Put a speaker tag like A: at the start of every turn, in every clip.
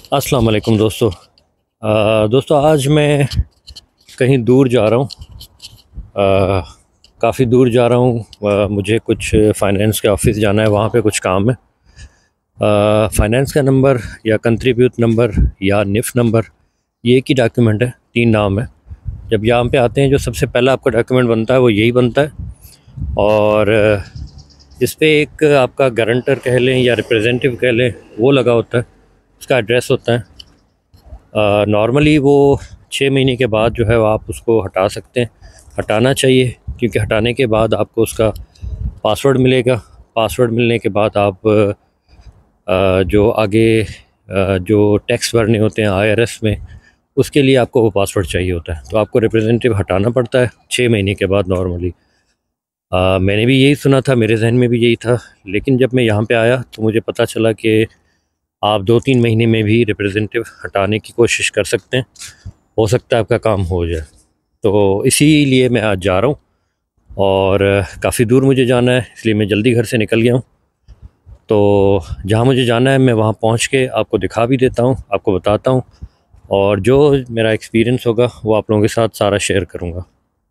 A: अस्सलाम वालेकुम दोस्तों। दोस्तों आज मैं कहीं दूर जा रहा हूँ। काफ़ी दूर जा रहा हूँ। मुझे कुछ फ़ाइनेंस के ऑफिस जाना है, वहाँ पे कुछ काम है। फ़ाइनेंस का नंबर या कंट्रीब्यूट नंबर या निफ़ नंबर, ये एक ही डॉक्यूमेंट है, 3 नाम है। जब यहाँ पे आते हैं जो सबसे पहला आपका डॉक्यूमेंट बनता है वो यही बनता है। और इस पे एक आपका गारंटर कह लें या रिप्रेजेंटेटिव कह लें, वो लगा होता है, उसका एड्रेस होता है। नॉर्मली वो 6 महीने के बाद जो है वो आप उसको हटा सकते हैं, हटाना चाहिए, क्योंकि हटाने के बाद आपको उसका पासवर्ड मिलेगा। पासवर्ड मिलने के बाद आप जो आगे जो टैक्स भरने होते हैं आईआरएस में, उसके लिए आपको वो पासवर्ड चाहिए होता है, तो आपको रिप्रेजेंटेटिव हटाना पड़ता है 6 महीने के बाद नॉर्मली। मैंने भी यही सुना था, मेरे जहन में भी यही था, लेकिन जब मैं यहाँ पे आया तो मुझे पता चला कि आप 2-3 महीने में भी रिप्रेजेंटेटिव हटाने की कोशिश कर सकते हैं, हो सकता है आपका काम हो जाए। तो इसीलिए मैं आज जा रहा हूँ और काफ़ी दूर मुझे जाना है, इसलिए मैं जल्दी घर से निकल गया हूँ। तो जहाँ मुझे जाना है मैं वहाँ पहुँच के आपको दिखा भी देता हूँ, आपको बताता हूँ, और जो मेरा एक्सपीरियंस होगा वो आप लोगों के साथ सारा शेयर करूँगा।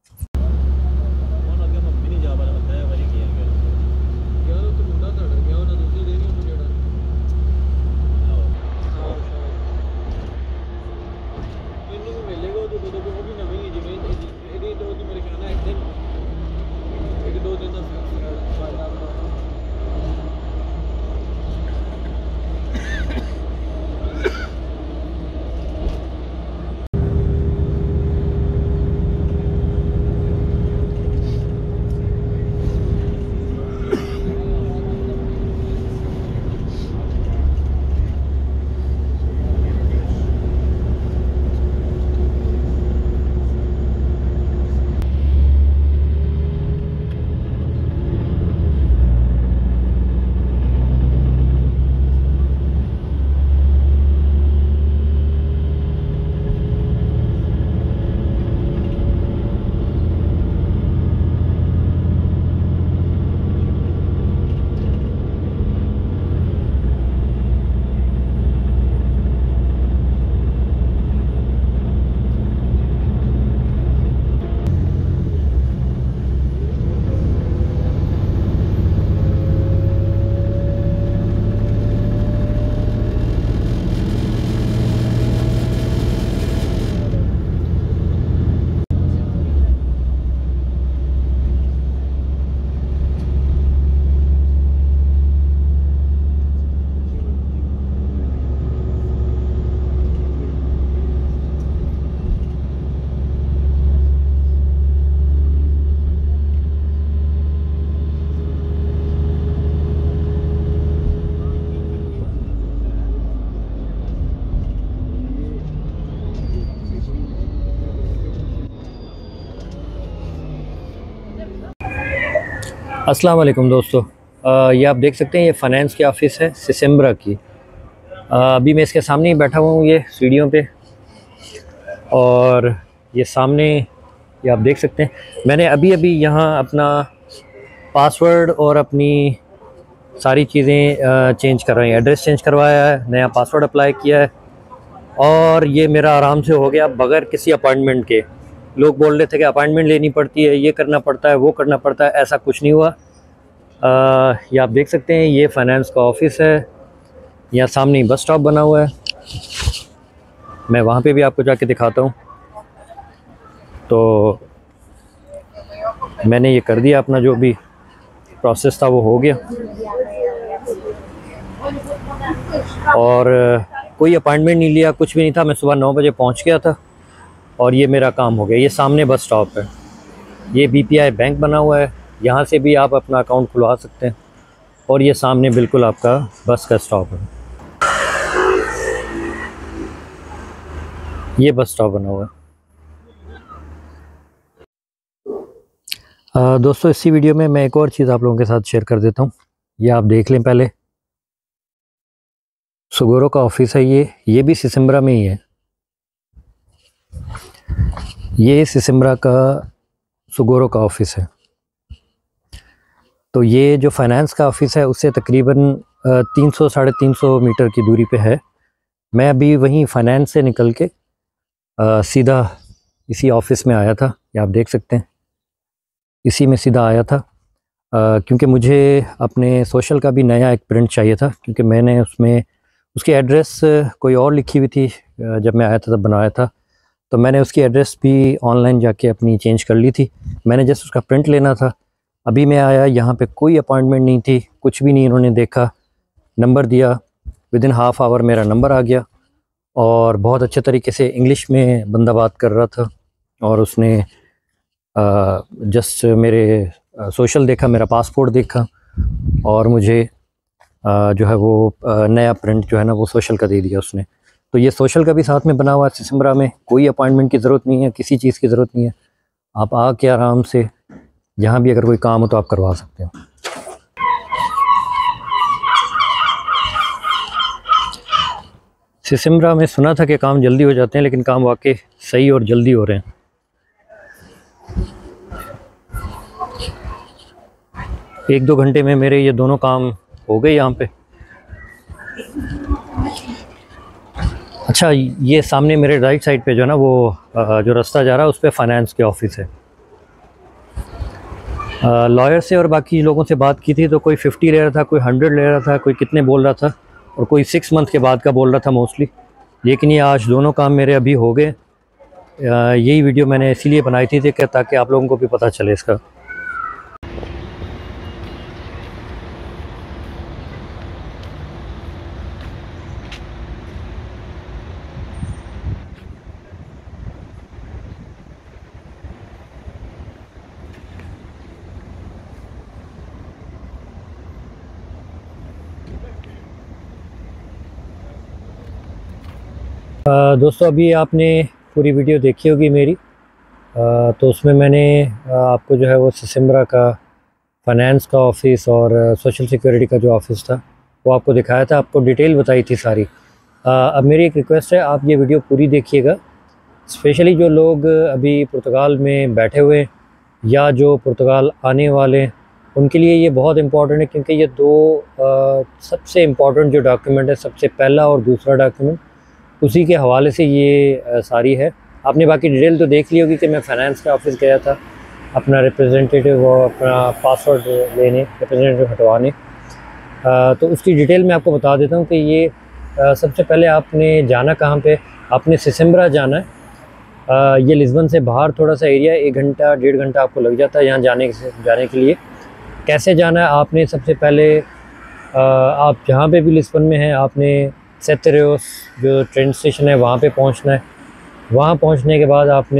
A: अस्सलाम वालेकुम दोस्तों। ये आप देख सकते हैं, ये फ़ाइनेंस की ऑफ़िस है सिसिम्ब्रा की। अभी मैं इसके सामने ही बैठा हुआ हूँ, ये सीढ़ियों पे, और ये सामने ये आप देख सकते हैं मैंने अभी अभी यहाँ अपना पासवर्ड और अपनी सारी चीज़ें चेंज करवाई, एड्रेस चेंज करवाया है, नया पासवर्ड अप्लाई किया है, और ये मेरा आराम से हो गया बग़ैर किसी अपॉइंटमेंट के। लोग बोल रहे थे कि अपॉइंटमेंट लेनी पड़ती है, ये करना पड़ता है, वो करना पड़ता है, ऐसा कुछ नहीं हुआ। ये आप देख सकते हैं, ये फ़ाइनेंस का ऑफ़िस है, यहाँ सामने ही बस स्टॉप बना हुआ है। मैं वहाँ पे भी आपको जाके दिखाता हूँ। तो मैंने ये कर दिया, अपना जो भी प्रोसेस था वो हो गया, और कोई अपॉइंटमेंट नहीं लिया, कुछ भी नहीं था। मैं सुबह 9 बजे पहुँच गया था और ये मेरा काम हो गया। ये सामने बस स्टॉप है, ये बीपीआई बैंक बना हुआ है, यहाँ से भी आप अपना अकाउंट खुलवा सकते हैं, और ये सामने बिल्कुल आपका बस का स्टॉप है, ये बस स्टॉप बना हुआ है। दोस्तों इसी वीडियो में मैं एक और चीज़ आप लोगों के साथ शेयर कर देता हूँ। ये आप देख लें, पहले सुगोरो का ऑफिस है, ये भी सिसिम्ब्रा में ही है। ये सिसिम्ब्रा का सुगोरो का ऑफिस है। तो ये जो फाइनेंस का ऑफिस है उससे तकरीबन 300 साढ़े 300 मीटर की दूरी पे है। मैं अभी वहीं फ़ाइनेंस से निकल के सीधा इसी ऑफ़िस में आया था, ये आप देख सकते हैं, इसी में सीधा आया था क्योंकि मुझे अपने सोशल का भी नया एक प्रिंट चाहिए था, क्योंकि मैंने उसमें उसकी एड्रेस कोई और लिखी हुई थी जब मैं आया था तब बनाया था, तो मैंने उसकी एड्रेस भी ऑनलाइन जाके अपनी चेंज कर ली थी। मैंने जस्ट उसका प्रिंट लेना था। अभी मैं आया, यहाँ पे कोई अपॉइंटमेंट नहीं थी, कुछ भी नहीं, इन्होंने देखा, नंबर दिया, विदिन हाफ़ आवर मेरा नंबर आ गया और बहुत अच्छे तरीके से इंग्लिश में बंदा बात कर रहा था और उसने जस्ट मेरे सोशल देखा, मेरा पासपोर्ट देखा और मुझे जो है वो नया प्रिंट जो है ना वो सोशल का दे दिया उसने। तो ये सोशल का भी साथ में बना हुआ है सिसम्बरा में, कोई अपॉइंटमेंट की ज़रूरत नहीं है, किसी चीज़ की ज़रूरत नहीं है, आप आके आराम से जहाँ भी अगर कोई काम हो तो आप करवा सकते हो। सिसम्बरा में सुना था कि काम जल्दी हो जाते हैं, लेकिन काम वाकई सही और जल्दी हो रहे हैं। एक दो घंटे में मेरे ये दोनों काम हो गए यहाँ पे। अच्छा, ये सामने मेरे राइट साइड पे जो है ना वो जो रास्ता जा रहा है उस पर फाइनेंस के ऑफिस है। लॉयर से और बाकी लोगों से बात की थी तो कोई 50 ले रहा था, कोई 100 ले रहा था, कोई कितने बोल रहा था और कोई 6 मंथ के बाद का बोल रहा था मोस्टली। लेकिन ये आज दोनों काम मेरे अभी हो गए। यही वीडियो मैंने इसीलिए बनाई थी कि ताकि आप लोगों को भी पता चले इसका। दोस्तों, अभी आपने पूरी वीडियो देखी होगी मेरी, तो उसमें मैंने आपको जो है वो सिसम्बरा का फाइनेंस का ऑफ़िस और सोशल सिक्योरिटी का जो ऑफ़िस था वो आपको दिखाया था, आपको डिटेल बताई थी सारी। अब मेरी एक रिक्वेस्ट है, आप ये वीडियो पूरी देखिएगा, स्पेशली जो लोग अभी पुर्तगाल में बैठे हुए या जो पुर्तगाल आने वाले हैं उनके लिए ये बहुत इम्पॉर्टेंट है, क्योंकि ये दो सबसे इम्पॉर्टेंट जो डॉक्यूमेंट है, सबसे पहला और दूसरा डॉक्यूमेंट, उसी के हवाले से ये सारी है। आपने बाकी डिटेल तो देख ली होगी कि मैं फ़ाइनेंस के ऑफिस गया था अपना रिप्रेजेंटेटिव और अपना पासवर्ड लेने, रिप्रेजेंटेटिव हटवाने। तो उसकी डिटेल मैं आपको बता देता हूँ कि ये सबसे पहले आपने जाना कहाँ पे, आपने सिसम्बरा जाना है। ये लिस्बन से बाहर थोड़ा सा एरिया है, 1 घंटा 1.5 घंटा आपको लग जाता है यहाँ जाने के लिए। कैसे जाना है, आपने सबसे पहले आप जहाँ पे भी लिस्बन में हैं आपने सेतरेओस जो ट्रेन स्टेशन है वहाँ पे पहुँचना है। वहाँ पहुँचने के बाद आपने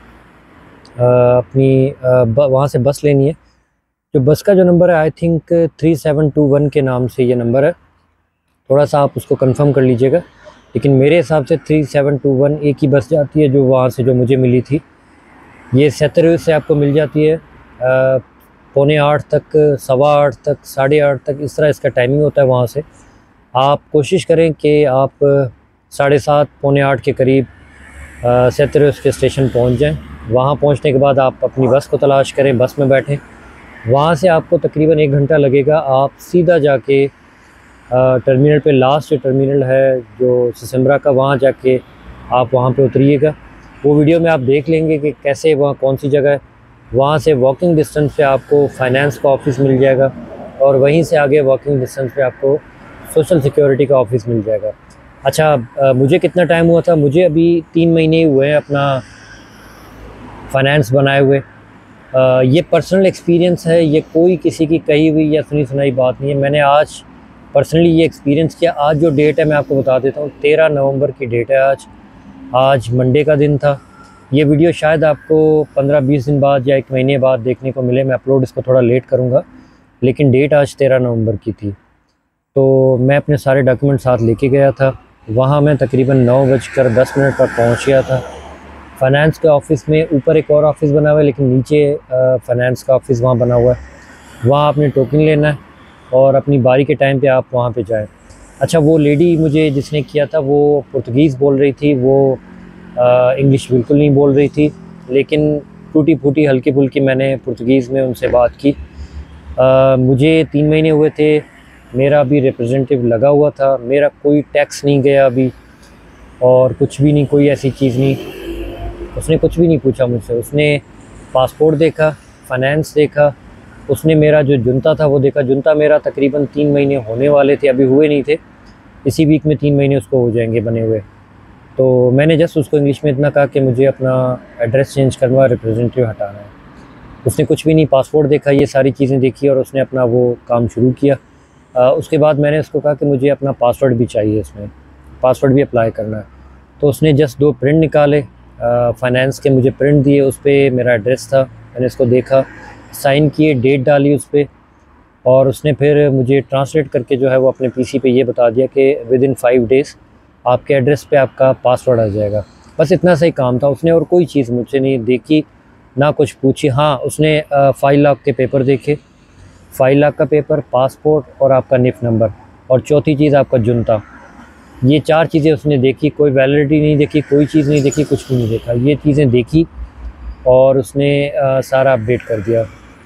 A: अपनी वहाँ से बस लेनी है। जो बस का जो नंबर है आई थिंक 3721 के नाम से ये नंबर है, थोड़ा सा आप उसको कंफर्म कर लीजिएगा, लेकिन मेरे हिसाब से 3721 एक ही बस जाती है जो वहाँ से जो मुझे मिली थी। ये सेतरेओस से आपको मिल जाती है 7:45 तक, 8:15 तक, 8:30 तक, इस तरह इसका टाइमिंग होता है वहाँ से। आप कोशिश करें कि आप 7:30 पौने 8 के करीब सेतरेओस के स्टेशन पहुँच जाएं। वहाँ पहुँचने के बाद आप अपनी बस को तलाश करें, बस में बैठें। वहाँ से आपको तकरीबन 1 घंटा लगेगा। आप सीधा जाके टर्मिनल पे, लास्ट टर्मिनल है जो सिसम्बरा का, वहाँ जाके आप वहाँ पे उतरिएगा। वो वीडियो में आप देख लेंगे कि कैसे वहाँ कौन सी जगह है। वहाँ से वॉकिंग डिस्टेंस पे आपको फाइनेंस का ऑफ़िस मिल जाएगा और वहीं से आगे वॉकिंग डिस्टेंस पे आपको सोशल सिक्योरिटी का ऑफ़िस मिल जाएगा। अच्छा, मुझे कितना टाइम हुआ था, मुझे अभी 3 महीने हुए हैं अपना फ़ाइनेंस बनाए हुए। ये पर्सनल एक्सपीरियंस है, ये कोई किसी की कही हुई या सुनी सुनाई बात नहीं है। मैंने आज पर्सनली ये एक्सपीरियंस किया। आज जो डेट है मैं आपको बता देता हूँ, 13 नवंबर की डेट है आज मंडे का दिन था। ये वीडियो शायद आपको 15-20 दिन बाद या 1 महीने बाद देखने को मिले, मैं अपलोड इसको थोड़ा लेट करूँगा, लेकिन डेट आज 13 नवंबर की थी। तो मैं अपने सारे डॉक्यूमेंट साथ लेके गया था। वहाँ मैं तकरीबन 9:10 पर पहुँच गया था। फ़ाइनेंस के ऑफ़िस में ऊपर एक और ऑफ़िस बना हुआ है, लेकिन नीचे फ़ाइनेंस का ऑफ़िस वहाँ बना हुआ है। वहाँ आपने टोकन लेना है और अपनी बारी के टाइम पे आप वहाँ पे जाएं। अच्छा, वो लेडी मुझे जिसने किया था वो पुर्तगीज़ बोल रही थी, वो इंग्लिश बिल्कुल नहीं बोल रही थी, लेकिन टूटी फूटी हल्की फुल्की मैंने पुर्तगीज़ में उनसे बात की। मुझे 3 महीने हुए थे, मेरा अभी रिप्रेजेंटेटिव लगा हुआ था, मेरा कोई टैक्स नहीं गया अभी, और कुछ भी नहीं, कोई ऐसी चीज़ नहीं, उसने कुछ भी नहीं पूछा मुझसे। उसने पासपोर्ट देखा, फाइनेंस देखा, उसने मेरा जो जुनता था वो देखा। जुनता मेरा तकरीबन 3 महीने होने वाले थे, अभी हुए नहीं थे, इसी वीक में 3 महीने उसको हो जाएंगे बने हुए। तो मैंने जस्ट उसको इंग्लिश में इतना कहा कि मुझे अपना एड्रेस चेंज करना है, रिप्रेजेंटेटिव हटाना है। उसने कुछ भी नहीं, पासपोर्ट देखा, ये सारी चीज़ें देखी और उसने अपना वो काम शुरू किया। उसके बाद मैंने उसको कहा कि मुझे अपना पासवर्ड भी चाहिए, इसमें पासवर्ड भी अप्लाई करना है। तो उसने जस्ट 2 प्रिंट निकाले, फाइनेंस के मुझे प्रिंट दिए, उस पर मेरा एड्रेस था, मैंने इसको देखा, साइन किए, डेट डाली उस पर, और उसने फिर मुझे ट्रांसलेट करके जो है वो अपने पीसी पे ये बता दिया कि विदिन 5 डेज़ आपके एड्रेस पे आपका पासवर्ड आ जाएगा। बस इतना सही काम था। उसने और कोई चीज़ मुझसे नहीं देखी, ना कुछ पूछी। हाँ, उसने 5 लाख के पेपर देखे, 5 लाख का पेपर, पासपोर्ट और आपका निफ नंबर, और चौथी चीज़ आपका जुनता। ये 4 चीज़ें उसने देखी, कोई वैलिडिटी नहीं देखी, कोई चीज़ नहीं देखी, कुछ भी नहीं देखा। ये चीज़ें देखी और उसने सारा अपडेट कर दिया।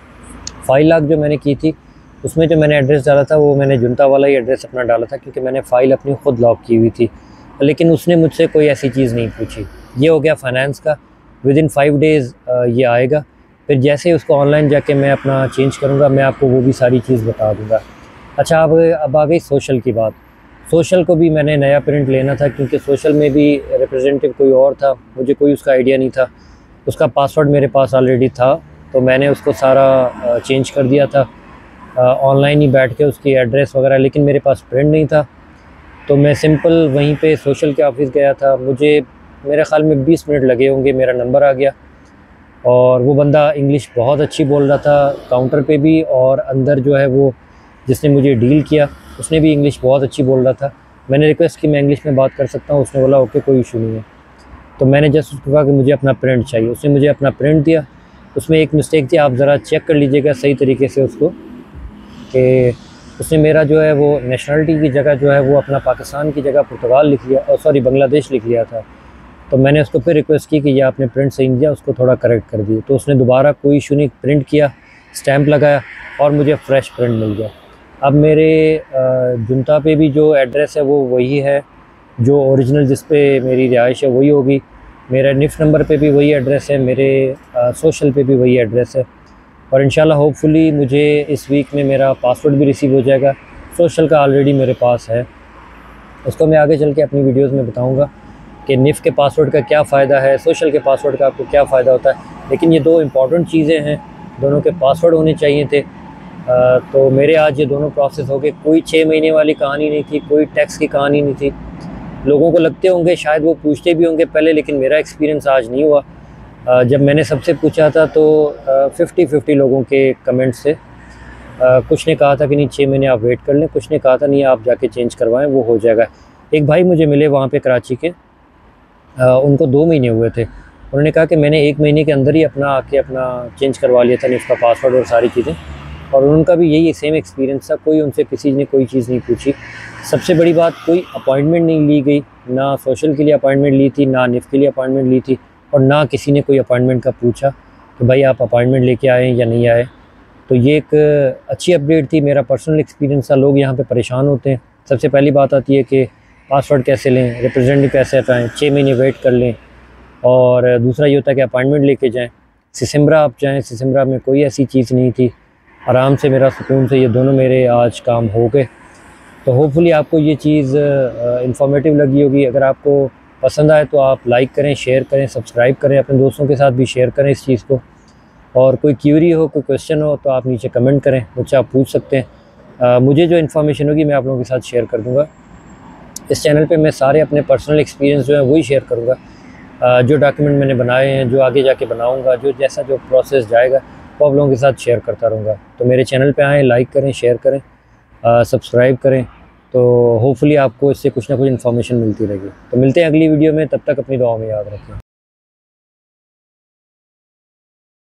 A: 5 लाख जो मैंने की थी, उसमें जो मैंने एड्रेस डाला था वो मैंने जुनता वाला ही एड्रेस अपना डाला था, क्योंकि मैंने फ़ाइल अपनी ख़ुद लॉक की हुई थी। लेकिन उसने मुझसे कोई ऐसी चीज़ नहीं पूछी। ये हो गया फाइनेंस का, विदिन 5 डेज़ ये आएगा। फिर जैसे ही उसको ऑनलाइन जाके मैं अपना चेंज करूँगा, मैं आपको वो भी सारी चीज़ बता दूँगा। अच्छा, अब आ गई सोशल की बात। सोशल को भी मैंने नया प्रिंट लेना था, क्योंकि सोशल में भी रिप्रेजेंटेटिव कोई और था, मुझे कोई उसका आइडिया नहीं था। उसका पासवर्ड मेरे पास ऑलरेडी था, तो मैंने उसको सारा चेंज कर दिया था ऑनलाइन ही बैठ के, उसकी एड्रेस वगैरह। लेकिन मेरे पास प्रिंट नहीं था, तो मैं सिंपल वहीं पे सोशल के ऑफिस गया था। मुझे मेरे ख़्याल में 20 मिनट लगे होंगे, मेरा नंबर आ गया, और वो बंदा इंग्लिश बहुत अच्छी बोल रहा था काउंटर पे भी, और अंदर जो है वो जिसने मुझे डील किया उसने भी इंग्लिश बहुत अच्छी बोल रहा था। मैंने रिक्वेस्ट की मैं इंग्लिश में बात कर सकता हूँ, उसने बोला ओके, कोई इशू नहीं है। तो मैंने जस्ट उसको कहा कि मुझे अपना प्रिंट चाहिए, उसने मुझे अपना प्रिंट दिया। उसमें एक मिस्टेक थी, आप ज़रा चेक कर लीजिएगा सही तरीके से उसको, कि उसने मेरा जो है वो नेशनलिटी की जगह जो है वो अपना पाकिस्तान की जगह पुर्तगाल लिख लिया, और सॉरी बांग्लादेश लिख लिया था। तो मैंने उसको फिर रिक्वेस्ट की कि ये आपने प्रिंट सही नहीं दिया, उसको थोड़ा करेक्ट कर दिए। तो उसने दोबारा कोई इशू नहीं, प्रिंट किया, स्टैंप लगाया, और मुझे फ़्रेश प्रिंट मिल गया। अब मेरे जुनता पे भी जो एड्रेस है वो वही है, जो ओरिजिनल जिस पे मेरी रिहाइश है वही होगी। मेरा निफ नंबर पे भी वही एड्रेस है, मेरे सोशल पे भी वही एड्रेस है। और इंशाल्लाह होपफुली मुझे इस वीक में मेरा पासवर्ड भी रिसीव हो जाएगा। सोशल का ऑलरेडी मेरे पास है, उसको मैं आगे चल के अपनी वीडियोस में बताऊंगा कि निफ के पासवर्ड का क्या फ़ायदा है, सोशल के पासवर्ड का आपको क्या फ़ायदा होता है। लेकिन ये 2 इम्पॉर्टेंट चीज़ें हैं, दोनों के पासवर्ड होने चाहिए थे। तो मेरे आज ये दोनों प्रोसेस हो गए। कोई 6 महीने वाली कहानी नहीं थी, कोई टैक्स की कहानी नहीं थी। लोगों को लगते होंगे, शायद वो पूछते भी होंगे पहले, लेकिन मेरा एक्सपीरियंस आज नहीं हुआ। जब मैंने सबसे पूछा था तो 50-50 लोगों के कमेंट्स से, कुछ ने कहा था कि नहीं 6 महीने आप वेट कर लें, कुछ ने कहा था नहीं आप जाके चेंज करवाएं, वो हो जाएगा। एक भाई मुझे मिले वहाँ पे कराची के, उनको 2 महीने हुए थे। उन्होंने कहा कि मैंने 1 महीने के अंदर ही अपना चेंज करवा लिया था निफ का पासवर्ड और सारी चीज़ें, और उनका भी यही सेम एक्सपीरियंस था। कोई उनसे किसी ने कोई चीज़ नहीं पूछी। सबसे बड़ी बात, कोई अपॉइंटमेंट नहीं ली गई, ना सोशल के लिए अपॉइंटमेंट ली थी, ना निफ के लिए अपॉइंटमेंट ली थी, और ना किसी ने कोई अपॉइंटमेंट का पूछा कि भाई आप अपॉइंटमेंट लेके आए या नहीं आए। तो ये एक अच्छी अपडेट थी, मेरा पर्सनल एक्सपीरियंस था। लोग यहाँ पे परेशान होते हैं। सबसे पहली बात आती है कि पासवर्ड कैसे लें, रिप्रेजेंटेटिव कैसे हटाएँ, 6 महीने वेट कर लें, और दूसरा ये होता है कि अपॉइंटमेंट लेके जाएँ। सिसिम्बरा आप जाएँ, सिसिम्बरा में कोई ऐसी चीज़ नहीं थी, आराम से मेरा सुकून से ये दोनों मेरे आज काम हो गए। तो होपफुली आपको ये चीज़ इंफॉर्मेटिव लगी होगी। अगर आपको पसंद आए तो आप लाइक करें, शेयर करें, सब्सक्राइब करें, अपने दोस्तों के साथ भी शेयर करें इस चीज़ को। और कोई क्यूरी हो, कोई क्वेश्चन हो तो आप नीचे कमेंट करें, मुझसे आप पूछ सकते हैं। मुझे जो इन्फॉर्मेशन होगी मैं आप लोगों के साथ शेयर कर दूँगा। इस चैनल पे मैं सारे अपने पर्सनल एक्सपीरियंस जो है वही शेयर करूँगा। जो डॉक्यूमेंट मैंने बनाए हैं, जो आगे जाके बनाऊँगा, जो प्रोसेस जाएगा वो आप लोगों के साथ शेयर करता रहूँगा। तो मेरे चैनल पे आएँ, लाइक करें, शेयर करें, सब्सक्राइब करें, तो होपफुली आपको इससे कुछ ना कुछ इन्फॉर्मेशन मिलती रहेगी। तो मिलते हैं अगली वीडियो में, तब तक अपनी दुआओं में याद रखें।